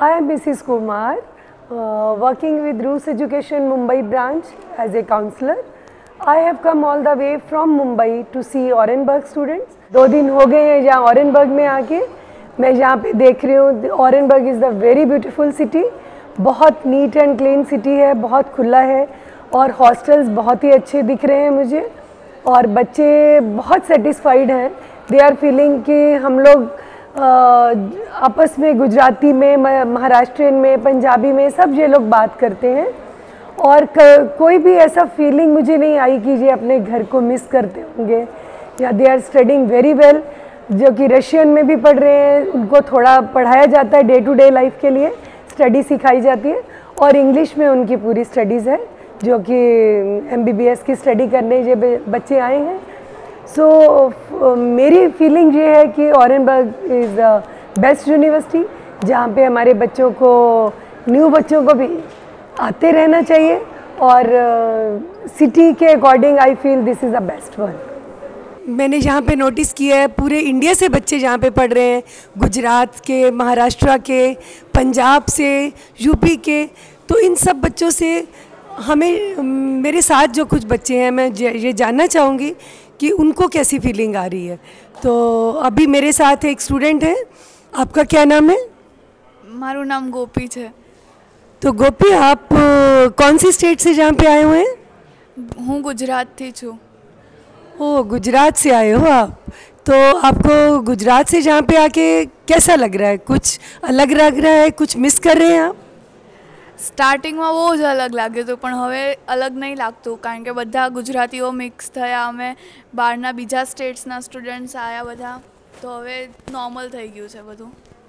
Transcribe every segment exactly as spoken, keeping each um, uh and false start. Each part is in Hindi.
I am Missus Kumar, uh, working with Roots Education Mumbai branch as a counselor. I have come all the way from Mumbai to see Orenburg students. दो दिन हो गए हैं जहाँ ऑरेनबर्ग में आके मैं जहाँ पे देख रही हूँ. Orenburg is the very beautiful city. बहुत नीट एंड क्लीन सिटी है, बहुत खुला है और हॉस्टल्स बहुत ही अच्छे दिख रहे हैं मुझे और बच्चे बहुत सेटिस्फाइड हैं. दे आर फीलिंग कि हम लोग आपस में गुजराती में, महाराष्ट्रियन में, पंजाबी में सब ये लोग बात करते हैं और क, कोई भी ऐसा फीलिंग मुझे नहीं आई कि ये अपने घर को मिस करते होंगे. या they are studying very well. जो कि रशियन में भी पढ़ रहे हैं, उनको थोड़ा पढ़ाया जाता है डे टू डे लाइफ के लिए, स्टडी सिखाई जाती है और इंग्लिश में उनकी पूरी स्टडीज़ है जो कि एम बी बी एस की स्टडी करने ये बच्चे आए हैं. सो so, मेरी फीलिंग ये है कि Orenburg is the best university जहाँ पे हमारे बच्चों को, न्यू बच्चों को भी आते रहना चाहिए और सिटी uh, के according I feel this is the best one. मैंने यहाँ पे नोटिस किया है पूरे इंडिया से बच्चे यहाँ पे पढ़ रहे हैं, गुजरात के, महाराष्ट्र के, पंजाब से, यूपी के. तो इन सब बच्चों से हमें, मेरे साथ जो कुछ बच्चे हैं, मैं ये जानना चाहूँगी कि उनको कैसी फीलिंग आ रही है. तो अभी मेरे साथ एक स्टूडेंट है. आपका क्या नाम है? मारू नाम गोपी है. तो गोपी, आप कौन सी स्टेट से जहाँ पे आए हुए हैं? हूँ गुजरात थी छू. ओ, गुजरात से आए हो आप. तो आपको गुजरात से जहाँ पे आके कैसा लग रहा है? कुछ अलग लग रहा है? कुछ मिस कर रहे हैं आप? स्टार्टिंग में वो ज अलग लगे तो पण हवे अलग नहीं लगतु कारण के बधा गुजरातीओ मिक्स थया. अमे बहारना बीजा स्टेट्सना स्टूडेंट्स आया बधा, तो हवे नॉर्मल थई गयुं छे बधुं.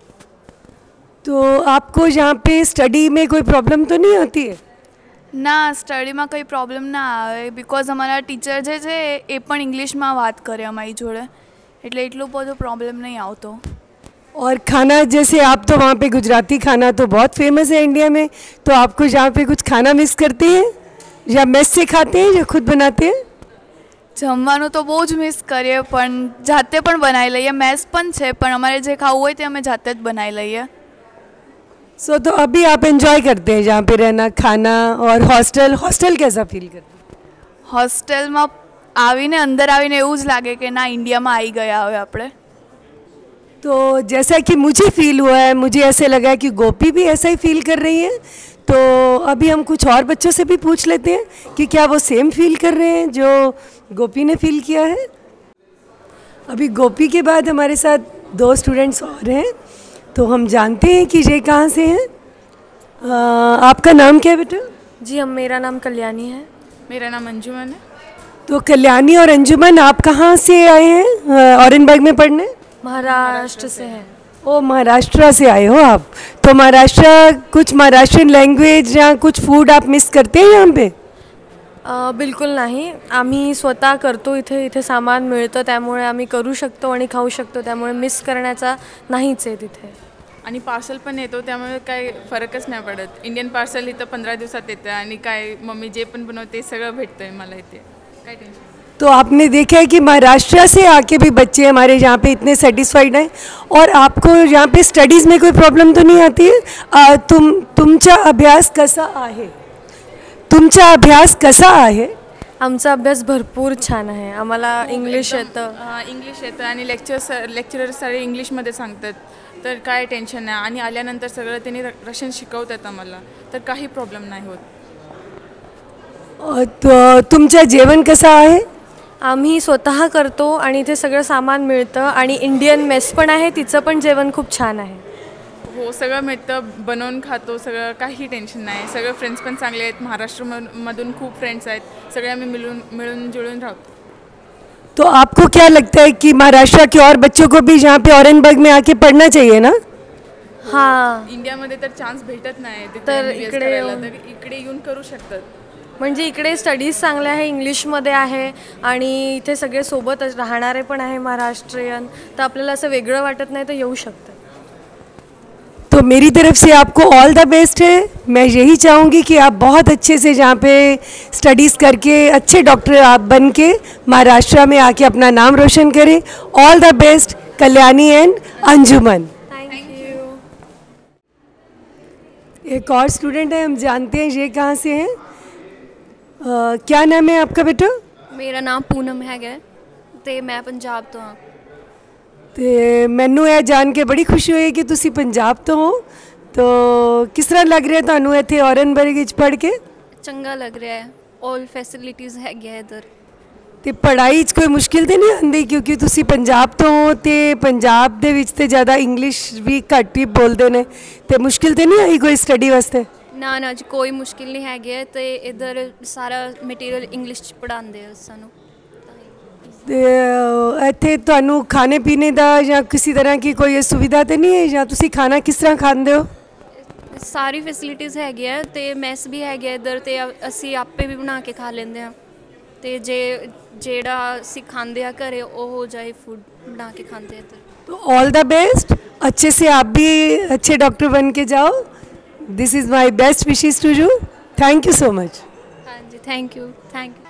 तो आपको यहाँ पे स्टडी में कोई प्रॉब्लम तो नहीं होती है? ना, स्टडी में कोई प्रॉब्लम ना आवे बिकॉज हमारा टीचर जे छे ए पण इंग्लिश में बात करे अमारी जोड़े, एटले एटलो बधो प्रॉब्लम नहीं आवतो. और खाना, जैसे आप तो वहाँ पे गुजराती खाना तो बहुत फेमस है इंडिया में, तो आपको यहाँ पे कुछ खाना मिस करते हैं या मेस से खाते हैं या खुद बनाते हैं? जमवानुं तो बहुत ज मिस करिए पण जाते पण बनाई लईए. मेस पण छे पण अमारे जे खावुं होय ते अमे जाते ज बनाई लईए. सो so, तो अभी आप एंजॉय करते हैं जहाँ पे रहना, खाना और हॉस्टल. हॉस्टल कैसा फील करते हैं? हॉस्टल में आवीने अंदर आवीने एवुं ज लागे कि ना इंडिया में आई गया होय आपणे. तो जैसा कि मुझे फील हुआ है, मुझे ऐसे लगा है कि गोपी भी ऐसा ही फील कर रही है. तो अभी हम कुछ और बच्चों से भी पूछ लेते हैं कि क्या वो सेम फील कर रहे हैं जो गोपी ने फील किया है. अभी गोपी के बाद हमारे साथ दो स्टूडेंट्स और हैं, तो हम जानते हैं कि ये कहाँ से हैं. आ, आपका नाम क्या है बेटा? जी, हम मेरा नाम कल्याणी है. मेरा नाम अंजुमन है. तो कल्याणी और अंजुमन, आप कहाँ से आए हैं ऑरेनबर्ग में पढ़ने? महाराष्ट्र से हैं. ओ, महाराष्ट्र से आए हो आप. तो महाराष्ट्र, कुछ महाराष्ट्रियन लैंग्वेज या कुछ फूड आप मिस करते हैं यहाँ पे? अ, बिलकुल नाही. आम्ही स्वतः करतो. इथे इथे सामान मिळतं त्यामुळे आम्ही करू शकतो आणि खाऊ शकतो, त्यामुळे मिस करण्याचा नाहीच आहे तिथे. आणि पार्सल पण येतो त्यामुळे काय फरकच नाही पडत. इंडियन पार्सल इथं पंधरा दिवसात येतं आणि काय मम्मी जे पण बनवते सगळं भेटतंय मला इथे, काय टेन्शन. तो आपने देखा है कि महाराष्ट्र से आके भी बच्चे हमारे यहाँ पे इतने सेटिस्फाइड हैं और आपको यहाँ पे स्टडीज़ में कोई प्रॉब्लम तो नहीं आती है? आ, तुम तुमचा अभ्यास कसा आहे? तुमचा अभ्यास कसा आहे? आमचा अभ्यास भरपूर छान आहे. आम्हाला इंग्लिश येतं. इंग्लिश येतं आणि लेक्चर लेक्चरर सगळे इंग्लिशमध्ये सांगतात, तर काय टेन्शन नाही. आणि आल्यानंतर सगळं त्यांनी रशियन शिकवतात आम्हाला, तर काही प्रॉब्लेम नाही होत. तो तुमचं जेवण कसं आहे? आम्ही स्वतः करतो आणि इथे सगळं सामान मिळतं आणि इंडियन मेस पण आहे, तिचं पण जेवण खूप छान आहे. हो, सगळं मिळतं, बनवून खातो, सगळं काही टेन्शन नाही. सगळे फ्रेंड्स पण चांगले आहेत. महाराष्ट्र मधून खूप फ्रेंड्स आहेत. सगळे आम्ही मिळून मिळून जुळून राहतो. तो आपको क्या लगता है कि महाराष्ट्र के और बच्चों को भी यहाँ पे ऑरेनबर्ग में आके पढ़ना चाहिए ना? हाँ, इंडियामध्ये तर चान्स भेटत नाही, तर इकडे इकडे येऊन करू शकतात. म्हणजे इकडे स्टडीज चांगले आहे, इंग्लिशमध्ये आहे आणि इथे सगळे सोबत राहणारे पण आहे महाराष्ट्रीयन, तर आपल्याला असं वेगळं वाटत नाही, तर येऊ शकतं. तो मेरी तरफ से आपको ऑल द बेस्ट है. मैं यही चाहूँगी कि आप बहुत अच्छे से जहाँ पे स्टडीज़ करके अच्छे डॉक्टर आप बन के महाराष्ट्र में आके अपना नाम रोशन करें. All the best Kalyani and Anjuman. Thank you. एक और स्टूडेंट है, हम जानते हैं ये कहाँ से हैं। अ, क्या नाम है आपका बेटा? मेरा नाम पूनम हैगा ਤੇ मैं पंजाब तो हाँ। ਤੇ ਮੈਨੂੰ ਇਹ ਜਾਣ ਕੇ ਬੜੀ ਖੁਸ਼ੀ ਹੋਈ ਕਿ ਤੁਸੀਂ ਪੰਜਾਬ ਤੋਂ ਹੋ। तो किस तरह लग रहा है ਤੁਹਾਨੂੰ ਇੱਥੇ ਔਰਨਬਰਗ ਵਿੱਚ ਪੜ੍ਹ ਕੇ? चंगा लग रहा है, ऑल फैसिलिटीज़ है इधर। ਤੇ ਪੜ੍ਹਾਈ 'ਚ ਕੋਈ ਮੁਸ਼ਕਿਲ ਤੇ ਨਹੀਂ ਆਉਂਦੀ ਕਿਉਂਕਿ ਤੁਸੀਂ ਪੰਜਾਬ ਤੋਂ ਹੋ ਤੇ ਪੰਜਾਬ ਦੇ ਵਿੱਚ ਤੇ ਜ਼ਿਆਦਾ ਇੰਗਲਿਸ਼ ਵੀ ਘੱਟ ਹੀ ਬੋਲਦੇ ਨੇ, ਤੇ ਮੁਸ਼ਕਿਲ ਤੇ ਨਹੀਂ ਆਈ ਕੋਈ ਸਟੱਡੀ ਵਾਸਤੇ? ਨਾ ਨਾ ਜੀ ਕੋਈ ਮੁਸ਼ਕਿਲ ਨਹੀਂ ਹੈਗੇ ਤੇ ਇਧਰ ਸਾਰਾ ਮਟੀਰੀਅਲ ਇੰਗਲਿਸ਼ 'ਚ ਪੜ੍ਹਾਉਂਦੇ ਆ ਸਾਨੂੰ। ਤੇ ਇੱਥੇ ਤੁਹਾਨੂੰ ਖਾਣੇ ਪੀਣੇ ਦਾ ਜਾਂ ਕਿਸੇ ਤਰ੍ਹਾਂ ਦੀ ਕੋਈ ਸੁਵਿਧਾ ਤੇ ਨਹੀਂ ਹੈ, ਜਾਂ ਤੁਸੀਂ ਖਾਣਾ ਕਿਸ ਤਰ੍ਹਾਂ ਖਾਂਦੇ ਹੋ? ਸਾਰੀ ਫੈਸਿਲਿਟੀਜ਼ ਹੈਗੀ ਆ ਤੇ ਮੈਸ ਵੀ ਹੈਗੀ ਆ ਇਧਰ, ਤੇ ਅਸੀਂ ਆਪੇ ਵੀ ਬਣਾ ਕੇ ਖਾ ਲੈਂਦੇ ਹਾਂ। ਤੇ ਜੇ ਜਿਹੜਾ ਅਸੀਂ ਖਾਂਦੇ ਆ ਘਰੇ ਉਹ ਹੋ ਜਾਏ ਫੂਡ बना के खाते हैं। तो ऑल द बेस्ट, अच्छे से आप भी अच्छे डॉक्टर बन के जाओ। This is my best wishes to you. Thank you so much. हाँ जी, थैंक यू थैंक यू।